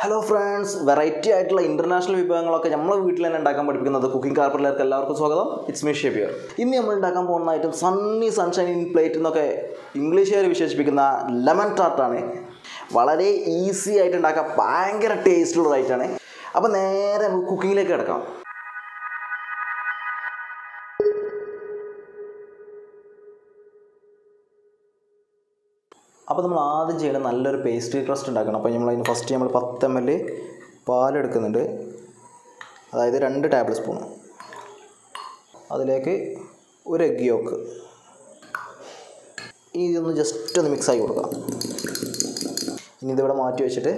Hello friends, variety ആയിട്ടുള്ള international വിഭവങ്ങളൊക്കെ നമ്മൾ വീട്ടിൽ തന്നെ ഉണ്ടാക്കാൻ പഠിപ്പിക്കുന്നത് കുക്കിംഗ് കാർപ്പറിലേക്ക് എല്ലാവർക്കും സ്വാഗതം. It's me Shebiyar. ഇന്ന് നമ്മൾ ഉണ്ടാക്കാൻ പോകുന്ന item sunny sunshine in plate എന്നൊക്കെ ഇംഗ്ലീഷുകാർ വിശേഷിപ്പിക്കുന്ന ലെമൺ ടാർട്ട് ആണ്. വളരെ ഈസി ആയിട്ട് ഉണ്ടാക്കാൻ ഭയങ്കര ടേസ്റ്റുള്ള ഐറ്റമാണ്. അപ്പോൾ നേരെ നമുക്ക് കുക്കിങ്ങിലേക്ക് കിടക്കാം. അപ്പോൾ നമ്മൾ ആദ്യം ചെയ്യണം നല്ലൊരു പേസ്ട്രി ക്രസ്റ്റ് ഉണ്ടാക്കണം. അപ്പോൾ നമ്മളതിന് ഫസ്റ്റ് നമ്മൾ 10 ml പാലെടുക്കുന്നുണ്ട്, അതായത് 2 ടേബിൾ സ്പൂൺ. അതിലേക്ക് ഒരു എഗ് യോക്ക്. ഇനി ഇതൊന്ന് ജസ്റ്റ് ഒന്ന് മിക്സാക്കി കൊടുക്കാം. ഇനി ഇതിവിടെ മാറ്റി വെച്ചിട്ട്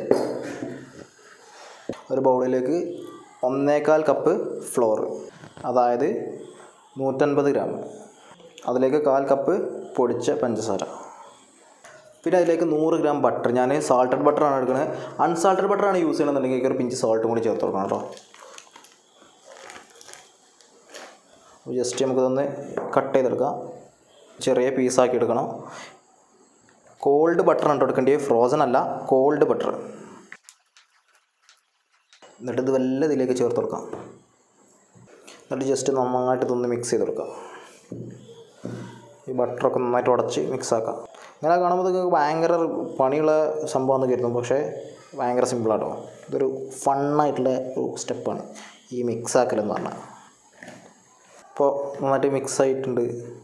ഒരു ബൗളിലേക്ക് 1.25 കപ്പ് ഫ്ലോർ, അതായത് 150 ഗ്രാം. അതിലേക്ക് 1/4 കപ്പ് പൊടിച്ച പഞ്ചസാര. പിന്നെ അതിലേക്ക് 100 ഗ്രാം ബട്ടർ. ഞാൻ സാൾട്ടഡ് ബട്ടറാണ് എടുക്കുന്നത്. അൺസാൾട്ടഡ് ബട്ടറാണ് യൂസ് ചെയ്യണമെന്നുണ്ടെങ്കിൽ ഒരു പിഞ്ച് സോൾട്ടും കൂടി ചേർത്ത് കൊടുക്കണം കേട്ടോ. ജസ്റ്റ് നമുക്കിതൊന്ന് കട്ട് ചെയ്തെടുക്കാം. ചെറിയ പീസാക്കി എടുക്കണം. കോൾഡ് ബട്ടറാണ് എടുക്കേണ്ടത്, ഫ്രോസൺ അല്ല, കോൾഡ് ബട്ടർ. എന്നിട്ട് ഇത് വല്ല ഇതിലേക്ക് ചേർത്ത് കൊടുക്കാം. എന്നിട്ട് ജസ്റ്റ് നന്നായിട്ട് ഇതൊന്ന് മിക്സ് ചെയ്ത് കൊടുക്കാം. ഈ ബട്ടറൊക്കെ നന്നായിട്ട് ഉടച്ച് മിക്സാക്കാം. ഇങ്ങനെ കാണുമ്പോൾ നിങ്ങൾക്ക് ഭയങ്കര പണിയുള്ള സംഭവമെന്ന് കരുതും, പക്ഷേ ഭയങ്കര സിമ്പിളാട്ടോ. ഇതൊരു ഫണ്ണായിട്ടുള്ള ഒരു സ്റ്റെപ്പാണ് ഈ മിക്സാക്കലെന്ന് പറഞ്ഞാൽ. ഇപ്പോൾ നന്നായിട്ട് മിക്സ് ആയിട്ടുണ്ട്.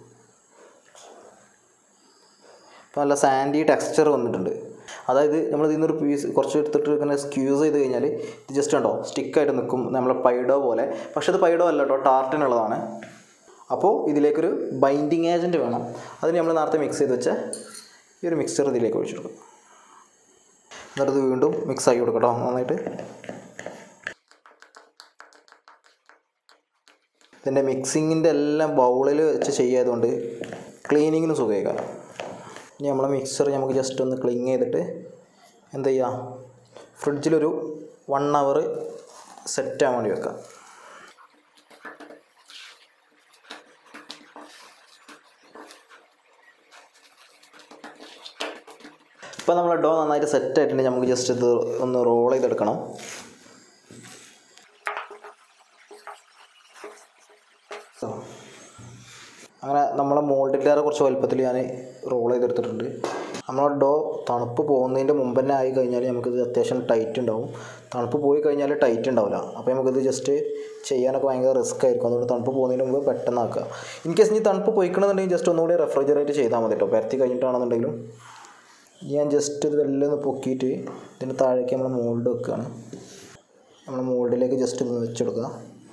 ഇപ്പോൾ നല്ല സാൻഡി ടെക്സ്ചർ വന്നിട്ടുണ്ട്. അതായത് നമ്മൾ ഇതിന്നൊരു പീസ് കുറച്ച് എടുത്തിട്ട് ഇങ്ങനെ സ്ക്യൂസ് ചെയ്ത് കഴിഞ്ഞാൽ ഇത് ജസ്റ്റ് ഉണ്ടോ സ്റ്റിക്കായിട്ട് നിൽക്കും, നമ്മളെ പൈഡോ പോലെ. പക്ഷേ ഇത് പൈഡോ അല്ല കേട്ടോ, ടാർട്ടിനുള്ളതാണ്. അപ്പോൾ ഇതിലേക്കൊരു ബൈൻഡിങ് ഏജൻറ്റ് വേണം. അതിന് നമ്മൾ നേരത്തെ മിക്സ് ചെയ്ത് വെച്ച ഈ ഒരു മിക്സ്ചർ ഇതിലേക്ക് ഒഴിച്ചു കൊടുക്കും. എന്നിട്ട് ഇത് വീണ്ടും മിക്സാക്കി കൊടുക്കാം കേട്ടോ നന്നായിട്ട്. ഇതിൻ്റെ മിക്സിങ്ങിൻ്റെ എല്ലാം ബൗളിൽ വെച്ച് ചെയ്യായതുകൊണ്ട് ക്ലീനിങ്ങിന് സുഖമായിക്കാം. ഇനി നമ്മളെ മിക്സർ നമുക്ക് ജസ്റ്റ് ഒന്ന് ക്ലീൻ ചെയ്തിട്ട് എന്ത് ചെയ്യുക, ഫ്രിഡ്ജിലൊരു 1 hour സെറ്റാകാൻ വേണ്ടി വെക്കാം. ഇപ്പോൾ നമ്മൾ ഡോ നന്നായിട്ട് സെറ്റായിട്ടുണ്ടെങ്കിൽ നമുക്ക് ജസ്റ്റ് ഇത് ഒന്ന് റോൾ ചെയ്തെടുക്കണം. അങ്ങനെ നമ്മളെ മോൾഡിൻ്റെ കുറച്ച് വലുപ്പത്തിൽ ഞാൻ റോൾ ചെയ്തെടുത്തിട്ടുണ്ട്. നമ്മളെ ഡോ തണുപ്പ് പോകുന്നതിൻ്റെ മുമ്പ് തന്നെ ആയി കഴിഞ്ഞാൽ നമുക്കിത് അത്യാവശ്യം ടൈറ്റ് ഉണ്ടാവും. തണുപ്പ് പോയി കഴിഞ്ഞാൽ ടൈറ്റ് ഉണ്ടാവില്ല. അപ്പോൾ നമുക്കിത് ജസ്റ്റ് ചെയ്യാനൊക്കെ ഭയങ്കര റിസ്ക് ആയിരിക്കും. അതുകൊണ്ട് തണുപ്പ് പോകുന്നതിന് മുമ്പ് പെട്ടെന്ന് ആക്കുക. ഇൻ കേസ് ഇനി തണുപ്പ് പോയിക്കണമെന്നുണ്ടെങ്കിൽ ജസ്റ്റ് ഒന്നുകൂടി റെഫ്രിജറേറ്റ് ചെയ്താൽ മതി കേട്ടോ. പരത്തി കഴിഞ്ഞിട്ടാണെന്നുണ്ടെങ്കിലും. ഞാൻ ജസ്റ്റ് ഇത് വെല്ലം ഒന്ന് പൊക്കിയിട്ട് ഇതിൻ്റെ താഴേക്ക് നമ്മൾ മോൾഡ് വെക്കുകയാണ്. നമ്മൾ മോൾഡിലേക്ക് ജസ്റ്റ് ഇത് വെച്ചെടുക്കുക.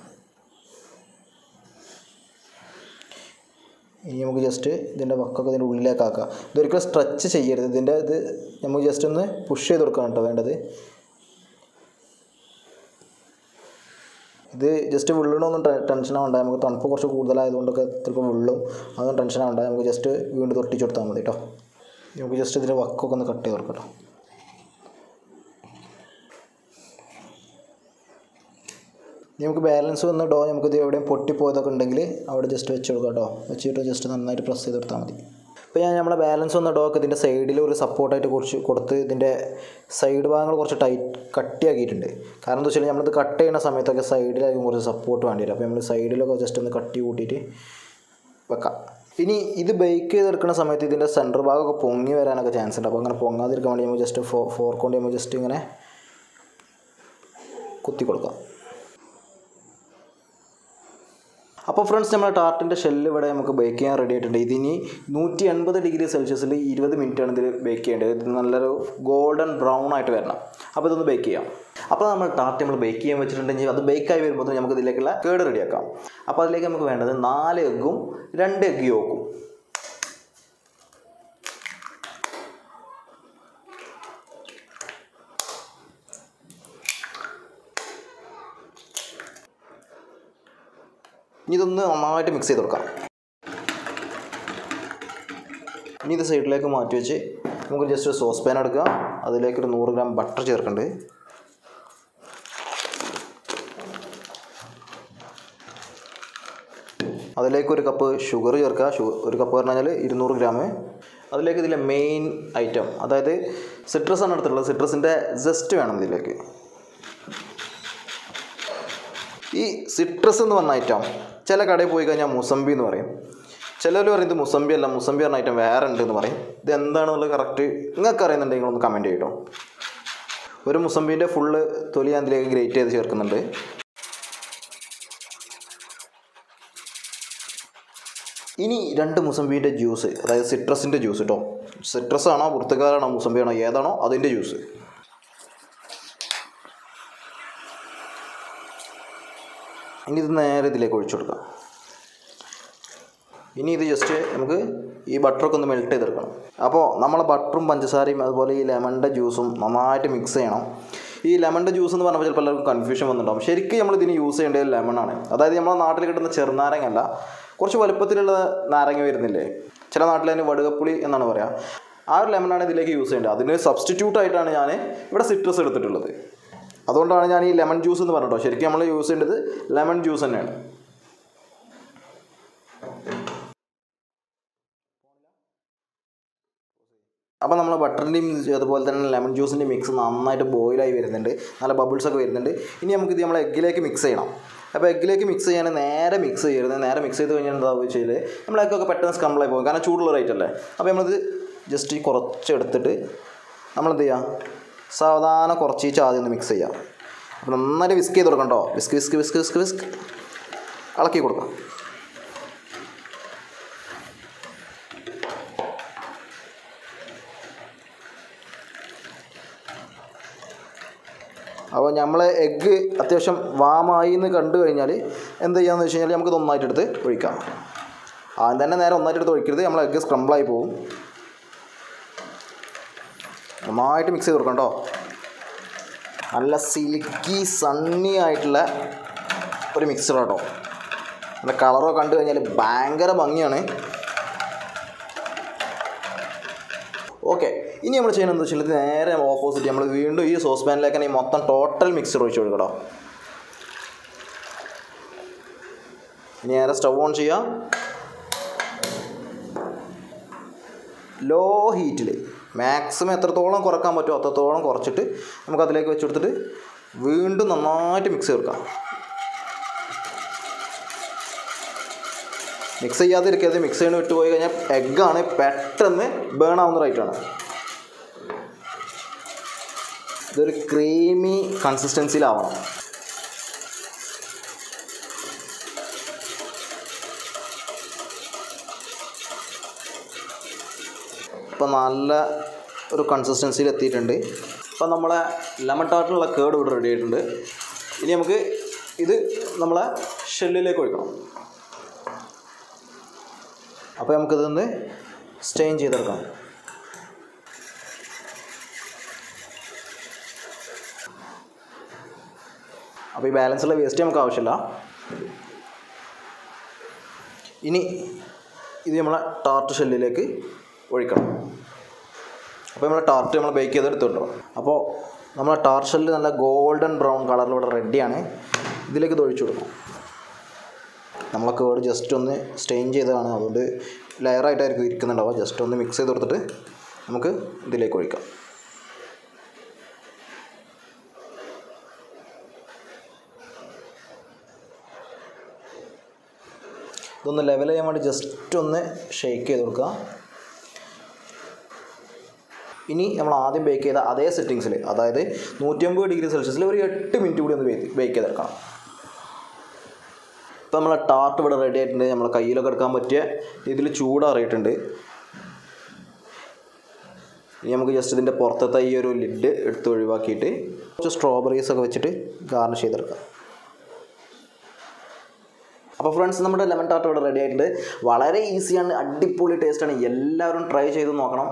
ഇനി നമുക്ക് ജസ്റ്റ് ഇതിൻ്റെ വക്കൊക്കെ ഇതിൻ്റെ ഉള്ളിലേക്ക് ആക്കുക. ഇതൊരിക്കലും സ്ട്രെച്ച് ചെയ്യരുത്. ഇതിൻ്റെ ഇത് നമുക്ക് ജസ്റ്റ് ഒന്ന് പുഷ് ചെയ്ത് കൊടുക്കണം കേട്ടോ വേണ്ടത്. ഇത് ജസ്റ്റ് വിള്ളണമൊന്നും ടെൻഷനാവണ്ട. നമുക്ക് തണുപ്പ് കുറച്ച് കൂടുതലായതുകൊണ്ടൊക്കെ ചിലപ്പോൾ വിള്ളും, അതൊന്നും ടെൻഷനാവണ്ട. നമുക്ക് ജസ്റ്റ് വീണ്ടും തൊട്ടിച്ച് കൊടുത്താൽ മതി കേട്ടോ. നമുക്ക് ജസ്റ്റ് ഇതിൻ്റെ വക്കൊക്കെ ഒന്ന് കട്ട് ചെയ്ത് കൊടുക്കട്ടോ. നമുക്ക് ബാലൻസ് വന്ന ഡോ നമുക്കിത് എവിടെയും പൊട്ടിപ്പോയതൊക്കെ ഉണ്ടെങ്കിൽ അവിടെ ജസ്റ്റ് വെച്ച് കൊടുക്കാം കേട്ടോ. വെച്ചിട്ട് ജസ്റ്റ് നന്നായിട്ട് പ്രസ് ചെയ്ത് കൊടുത്താൽ മതി. ഇപ്പോൾ ഞാൻ നമ്മളെ ബാലൻസ് വന്ന ഡോ ഒക്കെ ഇതിൻ്റെ സൈഡിൽ ഒരു സപ്പോർട്ടായിട്ട് കൊടുത്ത് ഇതിൻ്റെ സൈഡ് ഭാഗങ്ങൾ കുറച്ച് കട്ടിയാക്കിയിട്ടുണ്ട്. കാരണം എന്താ വെച്ചാൽ നമ്മളിത് കട്ട് ചെയ്യുന്ന സമയത്തൊക്കെ സൈഡിലായിരിക്കും കുറച്ച് സപ്പോർട്ട് വേണ്ടി വരും. അപ്പോൾ നമ്മൾ സൈഡിലൊക്കെ ജസ്റ്റ് ഒന്ന് കട്ടി കൂട്ടിയിട്ട് വെക്കാം. ഇനി ഇത് ബേക്ക് ചെയ്തെടുക്കുന്ന സമയത്ത് ഇതിൻ്റെ സെൻറ്റർ ഭാഗമൊക്കെ പൊങ്ങി വരാനൊക്കെ ചാൻസ് ഉണ്ട്. അപ്പോൾ അങ്ങനെ പൊങ്ങാതിരിക്കാൻ വേണ്ടി നമ്മൾ ജസ്റ്റ് ഫോർക്ക് കൊണ്ട് നമ്മൾ ജസ്റ്റ് ഇങ്ങനെ കുത്തി കൊടുക്കാം. അപ്പോൾ ഫ്രണ്ട്സ്, നമ്മുടെ ടാർട്ടിൻ്റെ ഷെല്ല് ഇവിടെ നമുക്ക് ബേക്ക് ചെയ്യാൻ റെഡി ആയിട്ടുണ്ട്. ഇതിനി 180 ഡിഗ്രി സെൽഷ്യസിൽ 20 മിനിറ്റാണ് ഇതിൽ ബേക്ക് ചെയ്യേണ്ടത്. ഇത് നല്ലൊരു ഗോൾഡൻ ബ്രൗൺ ആയിട്ട് വരണം. അപ്പോൾ ഇതൊന്ന് ബേക്ക് ചെയ്യാം. അപ്പോൾ നമ്മൾ ടാർട്ട് നമ്മൾ ബേക്ക് ചെയ്യാൻ വെച്ചിട്ടുണ്ടെങ്കിൽ അത് ബേക്കായി വരുമ്പോൾ നമുക്ക് ഇതിലേക്കുള്ള കേട് റെഡിയാക്കാം. അപ്പോൾ അതിലേക്ക് നമുക്ക് വേണ്ടത് 4 എഗ്ഗും 2 എഗ് യോക്കും. ഇനി ഇതൊന്ന് നന്നായിട്ട് മിക്സ് ചെയ്ത് കൊടുക്കാം. ഇനി ഇത് സൈഡിലേക്ക് മാറ്റി വെച്ച് നമുക്ക് ജസ്റ്റ് ഒരു സോസ് പാൻ എടുക്കുക. അതിലേക്കൊരു 100 ഗ്രാം ബട്ടർ ചേർക്കുന്നുണ്ട്. അതിലേക്ക് 1 കപ്പ് ഷുഗർ ചേർക്കുക. 1 കപ്പ് പറഞ്ഞു കഴിഞ്ഞാൽ 200 ഗ്രാം. അതിലേക്ക് ഇതിലെ മെയിൻ ഐറ്റം, അതായത് സിട്രസ് ആണ് എടുത്തിട്ടുള്ളത്. സിട്രസിൻ്റെ ജസ്റ്റ് വേണം ഇതിലേക്ക്. ഈ സിട്രസ് എന്ന് പറഞ്ഞ ഐറ്റം ചില കടയിൽ പോയി കഴിഞ്ഞാൽ മുസംബി എന്ന് പറയും. ചിലർ പറയും ഇത് മുസംബി അല്ല, മുസംബി പറഞ്ഞ ഐറ്റം വേറെ ഉണ്ട് എന്ന് പറയും. ഇത് എന്താണെന്നുള്ളത് കറക്റ്റ് നിങ്ങൾക്ക് അറിയുന്നുണ്ടെങ്കിൽ ഒന്ന് കമൻറ്റ് ചെയ്യട്ടോ. ഒരു മുസംബീൻ്റെ ഫുള്ള് തൊലി ഞാൻ ഇതിലേക്ക് ഗ്രേറ്റ് ചെയ്ത് ചേർക്കുന്നുണ്ട്. ഇനി 2 മുസംബീൻ്റെ ജ്യൂസ്, അതായത് സിട്രസിൻ്റെ ജ്യൂസ് കേട്ടോ. സിട്രസ് ആണോ പുറത്തുകാരാണോ മുസംബി ആണോ ഏതാണോ അതിൻ്റെ ജ്യൂസ്. ഇനി ഇത് നേരെ ഇതിലേക്ക് ഒഴിച്ചു കൊടുക്കാം. ഇനി ഇത് ജസ്റ്റ് നമുക്ക് ഈ ബട്ടറൊക്കെ ഒന്ന് മെൽറ്റ് ചെയ്തെടുക്കണം. അപ്പോൾ നമ്മൾ ബട്ടറും പഞ്ചസാരയും അതുപോലെ ഈ ലെമണിൻ്റെ ജ്യൂസും നന്നായിട്ട് മിക്സ് ചെയ്യണം. ഈ ലെമണിൻ്റെ ജ്യൂസ് എന്ന് പറഞ്ഞപ്പോൾ ചിലപ്പോൾ എല്ലാവർക്കും കൺഫ്യൂഷൻ വന്നിട്ടുണ്ടാകും. ശരിക്കും നമ്മൾ ഇതിന് യൂസ് ചെയ്യേണ്ടത് ലെമണാണ്. അതായത് നമ്മുടെ നാട്ടിൽ കിട്ടുന്ന ചെറുനാരങ്ങല്ല, കുറച്ച് വലുപ്പത്തിലുള്ള നാരങ്ങ വരുന്നില്ലേ, ചില നാട്ടിൽ അതിന് വടുകപ്പുളി എന്നാണ് പറയുക. ആ ഒരു ലെമണാണ് ഇതിലേക്ക് യൂസ് ചെയ്യേണ്ടത്. അതിന് സബ്സ്റ്റിറ്റ്യൂട്ടായിട്ടാണ് ഞാൻ ഇവിടെ സിട്രസ് എടുത്തിട്ടുള്ളത്. അതുകൊണ്ടാണ് ഞാൻ ഈ ലെമൺ ജ്യൂസ് എന്ന് പറഞ്ഞിട്ടോ. ശരിക്കും നമ്മൾ യൂസ് ചെയ്യേണ്ടത് ലെമൺ ജ്യൂസ് തന്നെയാണ്. അപ്പോൾ നമ്മൾ ബട്ടറിൻ്റെയും അതുപോലെ തന്നെ ലെമൺ ജ്യൂസിൻ്റെയും മിക്സ് നന്നായിട്ട് ബോയിലായി വരുന്നുണ്ട്, നല്ല ബബിൾസൊക്കെ വരുന്നുണ്ട്. ഇനി നമുക്കിത് നമ്മൾ എഗ്ഗിലേക്ക് മിക്സ് ചെയ്യണം. അപ്പോൾ എഗ്ഗിലേക്ക് മിക്സ് ചെയ്യാൻ നേരെ മിക്സ് ചെയ്യരുത്. നേരെ മിക്സ് ചെയ്ത് കഴിഞ്ഞാൽ എന്താ വെച്ചാൽ നമ്മൾ എഗ്ഗൊക്കെ പെട്ടെന്ന് സ്ക്രംബിളായി പോകും, കാരണം ചൂടുള്ള റേറ്റ് അല്ലേ. അപ്പോൾ നമ്മളിത് ജസ്റ്റ് കുറച്ചെടുത്തിട്ട് നമ്മളെന്ത് ചെയ്യുക, സാവധാനം കുറച്ച് ആദ്യം ഒന്ന് മിക്സ് ചെയ്യാം. അപ്പോൾ നന്നായിട്ട് വിസ്ക് ചെയ്ത് കൊടുക്കണം കേട്ടോ. വിസ്ക് ഇളക്കി കൊടുക്കാം. അപ്പോൾ നമ്മൾ എഗ്ഗ് അത്യാവശ്യം വാമായി എന്ന് കണ്ടു കഴിഞ്ഞാൽ എന്ത് ചെയ്യാമെന്ന് വെച്ച് കഴിഞ്ഞാൽ നമുക്കിത് ഒന്നായിട്ടെടുത്ത് ഒഴിക്കാം. ആദ്യം തന്നെ നേരെ ഒന്നായിട്ടെടുത്ത് ഒഴിക്കരുത്, നമ്മൾ എഗ്ഗ് സ്ക്രംബിളായി പോകും. നന്നായിട്ട് മിക്സ് ചെയ്ത് കൊടുക്കണം കേട്ടോ. നല്ല സിൽക്കി സണ്ണി ആയിട്ടുള്ള ഒരു മിക്സർ കേട്ടോ. നല്ല കളറൊക്കെ കണ്ടു കഴിഞ്ഞാൽ ഭയങ്കര ഭംഗിയാണ്. ഓക്കെ, ഇനി നമ്മൾ ചെയ്യുന്നത് എന്താ വെച്ചാൽ നേരെ ഓപ്പോസിറ്റ് നമ്മൾ വീണ്ടും ഈ സോസ് പാനിലേക്ക് തന്നെ ഈ മൊത്തം ടോട്ടൽ മിക്സർ ഒഴിച്ച് കൊടുക്കട്ടോ. ഇനി നേരെ സ്റ്റവ് ഓൺ ചെയ്യാം. ലോ ഹീറ്റിൽ മാക്സിമം എത്രത്തോളം കുറക്കാൻ പറ്റുമോ അത്രത്തോളം കുറച്ചിട്ട് നമുക്കതിലേക്ക് വെച്ച് കൊടുത്തിട്ട് വീണ്ടും നന്നായിട്ട് മിക്സ് ചേർക്കാം. മിക്സ് ചെയ്യാതിരിക്കരുത്. മിക്സ് ചെയ്യണം വിട്ട് പോയി കഴിഞ്ഞാൽ എഗ്ഗാണ് പെട്ടെന്ന് ബേൺ ആവുന്ന റൈറ്റാണ്. ഇതൊരു ക്രീമി കൺസിസ്റ്റൻസിയിലാവണം. ഇപ്പം നല്ല ഒരു കൺസിസ്റ്റൻസിയിൽ എത്തിയിട്ടുണ്ട്. ഇപ്പം നമ്മളെ ലെമൺ ടാർട്ടിനുള്ള കേട് ഇവിടെ റെഡി ആയിട്ടുണ്ട്. ഇനി നമുക്ക് ഇത് നമ്മളെ ഷെല്ലിലേക്ക് ഒഴിക്കണം. അപ്പോൾ നമുക്കിതൊന്ന് സ്റ്റെയിൻ ചെയ്തെടുക്കാം. അപ്പോൾ ഈ ബാലൻസുള്ള വേസ്റ്റ് നമുക്ക് ആവശ്യമില്ല. ഇനി ഇത് നമ്മളെ ടാർട്ട് ഷെല്ലിലേക്ക് ഒഴിക്കണം. അപ്പോൾ നമ്മളെ ടാർട്ട് നമ്മൾ ബേക്ക് ചെയ്തെടുത്തുണ്ടോ. അപ്പോൾ നമ്മളെ ടാർട്ട് ഷെല്ല് നല്ല ഗോൾഡൻ ബ്രൗൺ കളറിൽ ഇവിടെ റെഡിയാണ്. ഇതിലേക്ക് ഇത് ഒഴിച്ചു കൊടുക്കണം. നമ്മളെ കേട് ജസ്റ്റ് ഒന്ന് സ്റ്റെയിൻ ചെയ്തതാണ്, അതുകൊണ്ട് ലെയറായിട്ടായിരിക്കും ഇരിക്കുന്നുണ്ടാവുക. ജസ്റ്റ് ഒന്ന് മിക്സ് ചെയ്ത് കൊടുത്തിട്ട് നമുക്ക് ഇതിലേക്ക് ഒഴിക്കാം. ഇതൊന്ന് ലെവൽ ചെയ്യാൻ വേണ്ടി ജസ്റ്റ് ഒന്ന് ഷെയ്ക്ക് ചെയ്ത് കൊടുക്കുക. ഇനി നമ്മൾ ആദ്യം ബേക്ക് ചെയ്ത അതേ സെറ്റിങ്സിൽ, അതായത് 150 ഡിഗ്രി സെൽഷ്യസിൽ ഒരു 8 മിനിറ്റ് കൂടി ഒന്ന് ബേക്ക് ചെയ്തെടുക്കണം. ഇപ്പോൾ നമ്മളെ ടാർട്ട് ഇവിടെ റെഡി ആയിട്ടുണ്ട്. നമ്മളെ കയ്യിലൊക്കെ എടുക്കാൻ പറ്റിയ രീതിയിൽ ചൂടാറിയിട്ടുണ്ട്. ഇനി നമുക്ക് ജസ്റ്റ് ഇതിൻ്റെ പുറത്തത്തെ ഈ ഒരു ലിഡ് എടുത്ത് ഒഴിവാക്കിയിട്ട് കുറച്ച് സ്ട്രോബെറീസൊക്കെ വെച്ചിട്ട് ഗാർണിഷ് ചെയ്തെടുക്കാം. അപ്പോൾ ഫ്രണ്ട്സ്, നമ്മുടെ ലെമൺ ടാർട്ട് ഇവിടെ റെഡി ആയിട്ടുണ്ട്. വളരെ ഈസിയാണ്, അടിപൊളി ടേസ്റ്റാണ്. എല്ലാവരും ട്രൈ ചെയ്ത് നോക്കണം.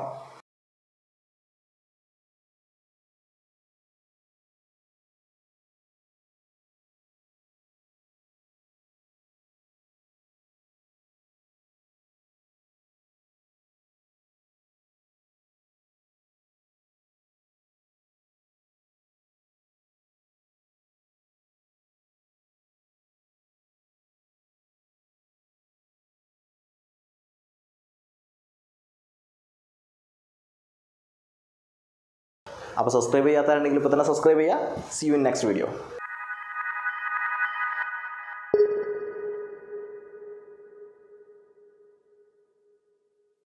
അപ്പോൾ സബ്സ്ക്രൈബ് ചെയ്യാത്തവരുണ്ടെങ്കിൽ ഇപ്പോൾ തന്നെ സബ്സ്ക്രൈബ് ചെയ്യുക. See you in next video.